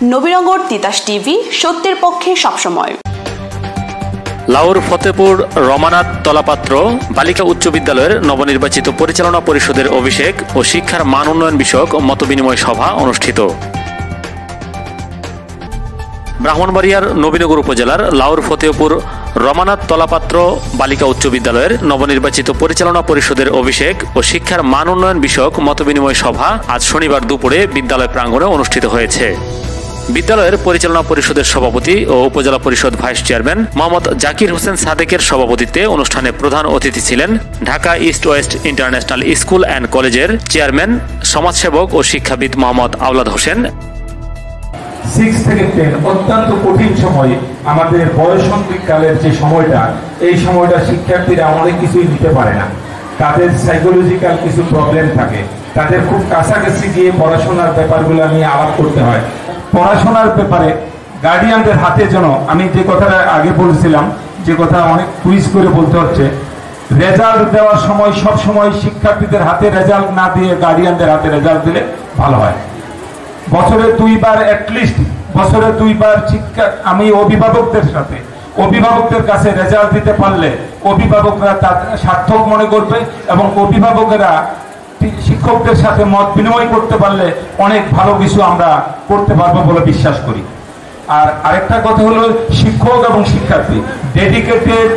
Nabinagar Titas TV, সত্যের পক্ষে সবসময়। লাউর ফতেপুর রমানাথ তলাপাত্র বালিকা উচ্চ বিদ্যালয়ের নবনির্বাচিত পরিচালনা পরিষদের অভিষেক ও শিক্ষার মান উন্নয়ন বিষয়ক মতবিনিময় সভা অনুষ্ঠিত। ব্রাহ্মণবাড়িয়ার নবীনগর উপজেলার লাউর ফতেপুর রমানাথ তলাপাত্র বালিকা উচ্চ বিদ্যালয়ের নবনির্বাচিত পরিচালনা পরিষদের অভিষেক ও শিক্ষার মান উন্নয়ন বিষয়ক মতবিনিময় সভা আজ শনিবার দুপুরে বিদ্যালয় প্রাঙ্গণে অনুষ্ঠিত হয়েছে। বিদ্যালয়ের পরিচালনা পরিষদের সভাপতি ও উপজেলা পরিষদ ভাইস চেয়ারম্যান মোহাম্মদ জাকির হোসেন সাদেকের সভাপতিত্বে অনুষ্ঠানে প্রধান অতিথি ছিলেন Dhaka east west international school and কলেজের চেয়ারম্যান, সমাজসেবক ও শিক্ষাবিদ মোহাম্মদ আওলাদ হোসেন। 6 থেকে 10 অত্যন্ত কঠিন সময়, আমাদের বয়সন্ধিকালের যে সময়টা, এই সময়টা শিক্ষার্থীরা অনেক কিছুই নিতে পারে না। তাদের সাইকোলজিক্যাল কিছু প্রবলেম থাকে, তাদের খুব কাছাকাছি গিয়ে পড়াশোনার ব্যাপারগুলো নিয়ে আলাপ করতে হয়। পড়াশোনার ব্যাপারে গার্ডিয়ানদের হাতে যেন, আমি যে কথাটা আগে বলেছিলাম, যে কথা অনেক কুইজ করে বলতে হচ্ছে, রেজাল্ট দেওয়ার সময় সব সময় শিক্ষার্থীদের হাতে রেজাল্ট না দিয়ে গার্ডিয়ানদের হাতে রেজাল্ট দিলে ভালো হয়। বছরে 2 বার অ্যাটলিস্ট, বছরে 2 বার শিক্ষা, আমি অভিভাবকদের কাছে রেজাল্ট দিতে পারলে অভিভাবকরা তার সার্থক মনে করবে এবং অভিভাবকেরা শিক্ষকদের সাথে মত বিনিময় করতে পারলে অনেক ভালো কিছু আমরা করতে পারবো বলে বিশ্বাস করি। আর আরেকটা কথা হলো, শিক্ষক এবং শিক্ষার্থী ডেডিকেটেড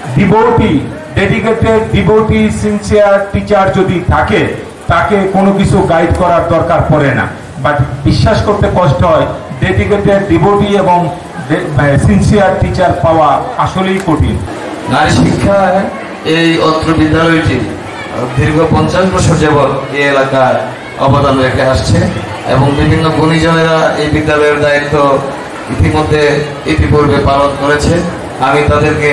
ডিভোটি সিনসিয়ার টিচার যদি থাকে, তাকে কোনো কিছু গাইড করার দরকার পড়ে না। বাট বিশ্বাস করতে কষ্ট হয়, ডেডিকেটেড ডিভোটি এবং সিনসিয়ার টিচার পাওয়া আসলেই কঠিন। নারী শিক্ষা এই অত্র বিদ্যালয়টি দীর্ঘ 50 বছর যাবৎ এই এলাকায় অবদান রেখে আসছে এবং বিভিন্ন গুণীজনেরা এই বিদ্যালয়ের দায়িত্ব ইতিপূর্বে পালন করেছে। আমি তাদেরকে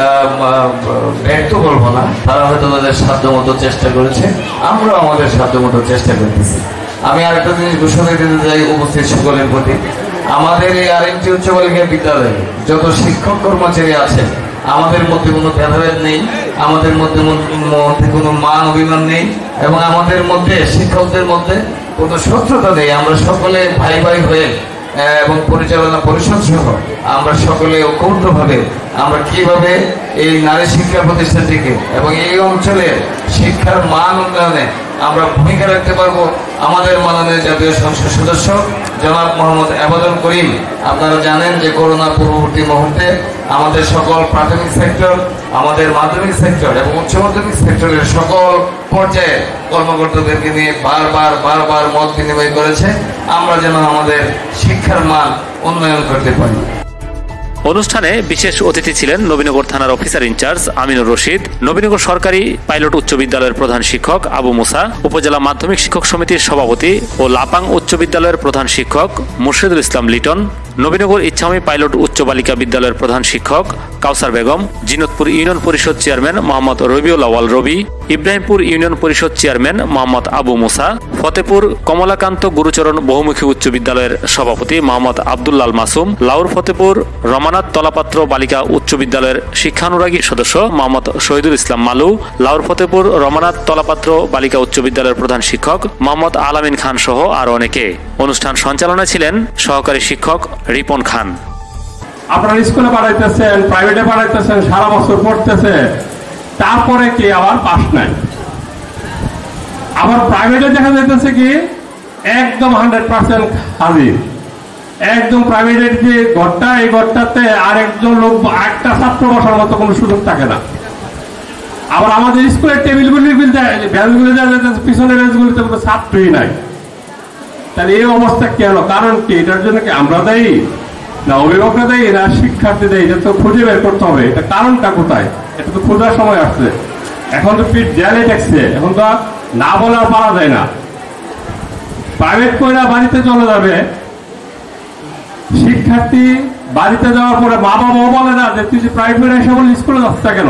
ব্যর্থ বলবো না, তারা হয়তো তাদের সাধ্যমতো চেষ্টা করেছে, আমরাও আমাদের সাধ্যমতো চেষ্টা করতেছি। আমি আরেকটা জিনিস ঘোষণা দিতে চাই উপস্থিত সকলের প্রতি, আমাদের এই আরেকটি উচ্চ বালিকা বিদ্যালয়ে যত শিক্ষক কর্মচারী আছে, আমাদের মধ্যে কোনো ভেদাভেদ নেই, আমাদের মধ্যে কোনো মান অভিমান নেই এবং আমাদের মধ্যে শিক্ষকদের মধ্যে কোনো শত্রুতা নেই। আমরা সকলে ভাই ভাই হয়ে এবং পরিচালনা পরিষদ সহ আমরা সকলে ঐক্যবদ্ধভাবে আমরা কিভাবে এই নারী শিক্ষা প্রতিষ্ঠানটিকে এবং এই অঞ্চলের শিক্ষার মান উন্নয়নে আমরা ভূমিকা রাখতে পারবো। আমাদের মাননীয় জাতীয় সংসদ সদস্য জনাব মোহাম্মদ আবেদন করিম, আপনারা জানেন যে করোনা পূর্ববর্তী মুহূর্তে আমাদের সকল প্রাথমিক সেক্টর, আমাদের মাধ্যমিক সেক্টর এবং উচ্চ মাধ্যমিক সেক্টরের সকল পর্যায়ে কর্মকর্তাদেরকে নিয়ে বারবার মত বিনিময় করেছে, আমরা যেন আমাদের শিক্ষার মান উন্নয়ন করতে পারি। অনুষ্ঠানে বিশেষ অতিথি ছিলেন নবীনগর থানার অফিসার ইনচার্জ আমিনুর রশিদ, নবীনগর সরকারি পাইলট উচ্চ বিদ্যালয়ের প্রধান শিক্ষক আবু মুসা, উপজেলা মাধ্যমিক শিক্ষক সমিতির সভাপতি ও লাপাং উচ্চ বিদ্যালয়ের প্রধান শিক্ষক মুর্শিদুল ইসলাম লিটন, নবীনগর ইচ্ছামী পাইলট উচ্চ বালিকা বিদ্যালয়ের প্রধান শিক্ষক কাউসার বেগম, জিনতপুর ইউনিয়ন পরিষদ চেয়ারম্যান মোহাম্মদ রবিউল আওয়াল রবি, ইব্রাহিমপুর ইউনিয়ন পরিষদ চেয়ারম্যান মোহাম্মদ আবু মুসা, ফতেপুর কমলাকান্ত গুরুচরণ বহুমুখী উচ্চ বিদ্যালয়ের সভাপতি মোহাম্মদ আব্দুল্লাল মাসুম, লাউর ফতেপুর রমানাথ তলাপাত্র বালিকা উচ্চ বিদ্যালয়ের শিক্ষানুরাগী সদস্য মোহাম্মদ শহীদুল ইসলাম মালু, লাউর ফতেপুর রমানাথ তলাপাত্র বালিকা উচ্চ বিদ্যালয়ের প্রধান শিক্ষক মোহাম্মদ আলামিন খান সহ আরো অনেকে। অনুষ্ঠান সঞ্চালনায় ছিলেন সহকারী শিক্ষক রিপন খান। আপনারা স্কুলে পড়াইতেছেন, প্রাইভেটে পড়াইতেছেন, সারা বছর পড়তেছে, তারপরে কি আবার পাস নাই। আবার প্রাইভেটে দেখা যাইতেছে কি একদম 100% হাজির, একদম প্রাইভেটের যে ঘরটা, এই ঘরটাতে আরেকজন লোক, একটা ছাত্র বসার মতো কোনো সুযোগ থাকে না। আবার আমাদের স্কুলের টেবিলগুলি বেঞ্চগুলি পিছনের বেঞ্চগুলিতে কোনো ছাত্রই নাই। তাহলে এই অবস্থা কেন, কারণ কি? এটার জন্য কি আমরা দায়ী না অভিভাবকরা দায়ী না শিক্ষার্থী দায়ী? এটা তো খুঁজে বের করতে হবে, এটা কারণটা কোথায়, এটা তো খোঁজার সময় আসছে। এখন তো পিঠ দেয়ালে ঠেকছে, এখন তো না বলে আর পারা যায় না। প্রাইভেট কইরা বাড়িতে চলে যাবে, শিক্ষার্থী বাড়িতে যাওয়ার পরে মা বাবাও বলে না যে তুই যে প্রাইভেট এসে বলে স্কুলে যাচ্ছে কেন।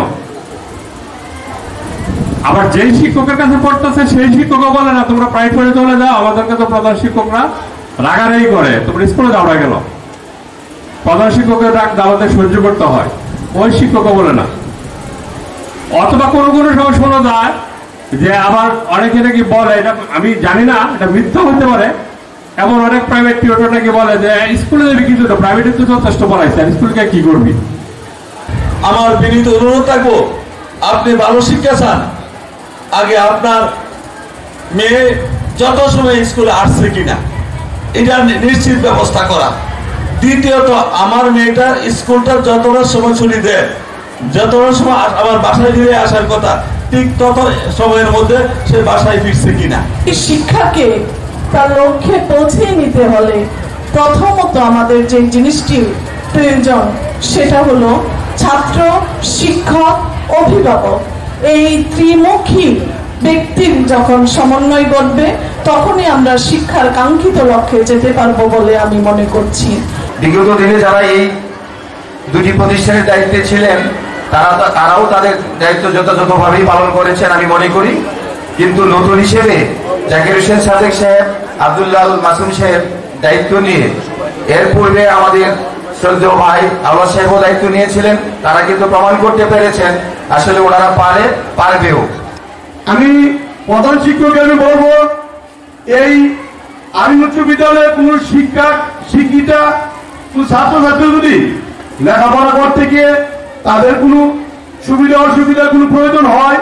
আবার যেই শিক্ষকের কাছে পড়তেছে সেই শিক্ষকও বলে না তোমরা প্রাইভেটে চলে যাও, আমাদেরকে তো প্রধান শিক্ষকরা রাগারাগি করে, তোমরা স্কুলে যাও না কেন। প্রধান শিক্ষকের রাগ আমাদের সহ্য করতে হয়, ওই শিক্ষকও বলে না। অথবা কোনো সময় শোনা যায় যে আবার অনেকে নাকি বলে, এটা আমি জানি না, এটা মিথ্যা হতে পারে, এমন অনেক প্রাইভেট টিউটর নাকি বলে যে স্কুলে যাবি কিন্তু প্রাইভেটে তো যথেষ্ট পড়াইছে, আর স্কুলকে কি করবি। আমার বিনীত অনুরোধ থাকবো, আপনি ভালো শিক্ষা চান, আগে আপনার মেয়ে যত সময় স্কুলে আসছে কিনা এটা নিশ্চিত ব্যবস্থা করা। দ্বিতীয়ত, আমার মেয়েটার স্কুলটা যতটা সময় ছুটি দেয়, যতটা সময় আমার বাসায় ফিরে আসার কথা, ঠিক তত সময়ের মধ্যে সে বাসায় ফিরছে কিনা। শিক্ষাকে তার লক্ষ্যে পৌঁছে নিতে হলে প্রথমত আমাদের যে জিনিসটি প্রয়োজন সেটা হলো ছাত্র, শিক্ষক, অভিভাবক, এই ত্রিমুখী ব্যক্তির যখন সমন্বয় ঘটবে তখনই আমরা শিক্ষার কাঙ্ক্ষিত লক্ষ্যে যেতে পারবো বলে আমি মনে করছি। বিগত দিনে যারা এই দুটি প্রতিষ্ঠানের দায়িত্বে ছিলেন তারাও তাদের দায়িত্ব যথাযথভাবেই পালন করেছেন আমি মনে করি। কিন্তু নতুন হিসেবে জাকির হোসেন সাদেক সাহেব, আব্দুল্লাহ মাসুম সাহেব দায়িত্ব নিয়ে, এর পূর্বে আমাদের শ্রদ্ধেয় ভাই আল্লাহ সাহেবও দায়িত্ব নিয়েছিলেন, তারা কিন্তু প্রমাণ করতে পেরেছেন আসলে ওনারা পারবেও। আমি প্রধান শিক্ষককে আমি বলবো, এই আইন উচ্চ বিদ্যালয়ে কোন শিক্ষিতা কোন ছাত্রছাত্রী যদি লেখাপড়া করতে গিয়ে তাদের কোনো সুবিধা অসুবিধার কোনো প্রয়োজন হয়,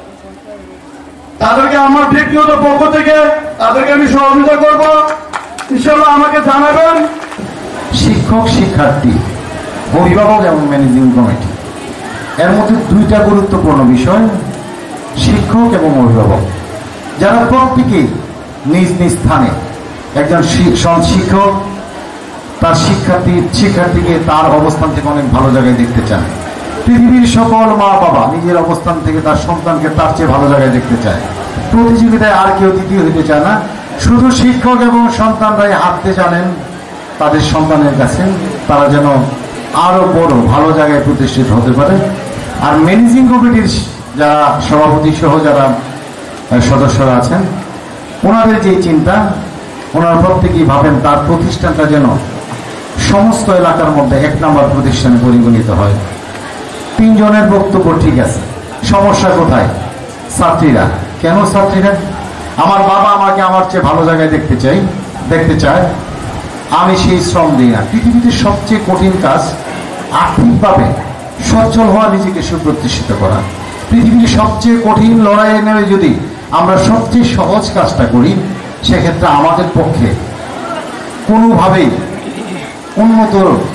তাদেরকে আমার ব্যক্তিগত পক্ষ থেকে তাদেরকে আমি সহযোগিতা করব, ইনশাআল্লাহ আমাকে জানাবেন। শিক্ষক, শিক্ষার্থী, অভিভাবক এবং ম্যানেজিং কমিটি, এর মধ্যে দুইটা গুরুত্বপূর্ণ বিষয়, শিক্ষক এবং অভিভাবক, যারা প্রত্যেকেই নিজ নিজ স্থানে একজন শিক্ষক তার শিক্ষার্থীকে তার অবস্থান থেকে অনেক ভালো জায়গায় দেখতে চান। পৃথিবীর সকল মা বাবা নিজের অবস্থান থেকে তার সন্তানকে তার চেয়ে ভালো জায়গায় দেখতে চায়। প্রতিযোগিতায় আর কেউ দ্বিতীয় হতে চায় না, শুধু শিক্ষক এবং সন্তানরাই হাঁটতে জানেন তাদের সন্তানের কাছে, তারা যেন আরো বড় ভালো জায়গায় প্রতিষ্ঠিত হতে পারে। আর ম্যানেজিং কমিটির যারা সভাপতি সহ যারা সদস্যরা আছেন, ওনাদের যে চিন্তা, ওনারা প্রত্যেকেই ভাবেন তার প্রতিষ্ঠানটা যেন সমস্ত এলাকার মধ্যে 1 নম্বর প্রতিষ্ঠানে পরিগণিত হয়। 3 জনের বক্তব্য ঠিক আছে, সমস্যা কোথায়? ছাত্রীরা। কেন ছাত্রীরা? আমার বাবা আমাকে আমার চেয়ে ভালো জায়গায় দেখতে চায়, আমি সেই শ্রম দিই না। পৃথিবীতে সবচেয়ে কঠিন কাজ আর্থিকভাবে সচ্ছল হওয়া, নিজেকে সুপ্রতিষ্ঠিত করা। পৃথিবীর সবচেয়ে কঠিন লড়াইয়ে নেমে যদি আমরা সবচেয়ে সহজ কাজটা করি, সেক্ষেত্রে আমাদের পক্ষে কোনোভাবেই উন্নত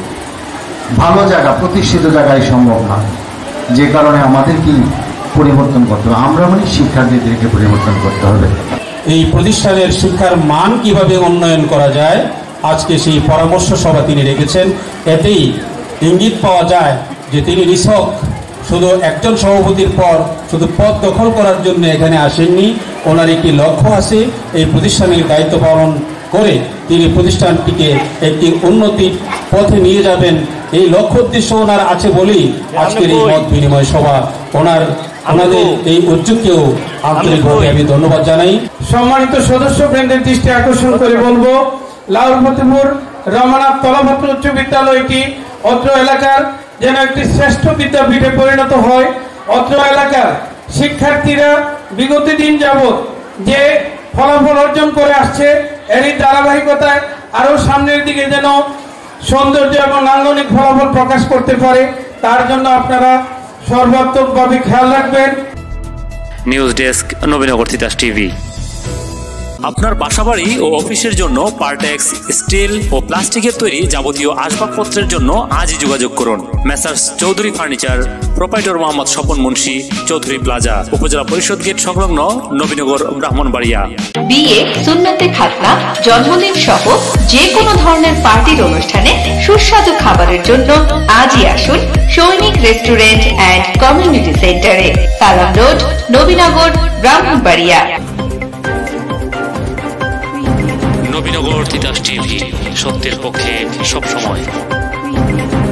ভালো জায়গা, প্রতিষ্ঠিত জায়গায় সম্ভব না। যে কারণে আমাদের কি পরিবর্তন করতে হবে, আমরা শিক্ষার্থীদেরকে পরিবর্তন করতে হবে। এই প্রতিষ্ঠানের শিক্ষার মান কিভাবে উন্নয়ন করা যায়, আজকে সেই পরামর্শ সভা তিনি রেখেছেন। এতেই ইঙ্গিত পাওয়া যায় যে তিনি নিছক শুধু একজন সভাপতির পর শুধু পদ দখল করার জন্য এখানে আসেননি, ওনার একটি লক্ষ্য আছে, এই প্রতিষ্ঠানের দায়িত্ব পালন করে তিনি প্রতিষ্ঠানটিকে একটি উন্নতির পথে নিয়ে যাবেন। এই লক্ষ্য উদ্দেশ্য ওনার আছে বলেই আজকের এই মত বিনিময় সভা। আমাদের এই উদ্যোগকেও আন্তরিকভাবে আমি ধন্যবাদ জানাই। সম্মানিত সদস্যবৃন্দের দৃষ্টি আকর্ষণ করে বলবো, লাউল ফতেপুর রমনাথ তলাভদ্র উচ্চ বিদ্যালয়টি অত্র এলাকার যেন একটি শ্রেষ্ঠ বিদ্যাপীঠে পরিণত হয়। অত্র এলাকার শিক্ষার্থীরা বিগত দিন যাবৎ যে ফলাফল অর্জন করে আসছে, এরই ধারাবাহিকতায় আরো সামনের দিকে যেন সৌন্দর্য এবং নান্দনিক ফলাফল প্রকাশ করতে পারে, তার জন্য আপনারা সর্বাত্মকভাবে খেয়াল রাখবেন। News desk, Nabinagar Titas TV. আপনার বাসাবাড়ি ও অফিসের জন্য পার্টেক্স, স্টিল ও প্লাস্টিকের তৈরি যাবতীয় আসবাবপত্রের জন্য আজই যোগাযোগ করুন। Messrs Chowdhury furniture, proprietor Mohammad Swapan Munshi, Chowdhury plaza, উপজেলা পরিষদ গেট সংলগ্ন, নবীনগর, ব্রাহ্মণবাড়িয়া। বিয়ে, সুন্নতে খাতনা, জন্মদিন সহ যে কোনো ধরনের পার্টির অনুষ্ঠানে সুস্বাদু খাবারের জন্য আজই আসুন সৈনিক রেস্টুরেন্ট অ্যান্ড কমিউনিটি সেন্টারে, সালাম রোড, নবীনগর, ব্রাহ্মণবাড়িয়া। নবীনগর তিতাস টিভি, সত্যের পক্ষে সবসময়।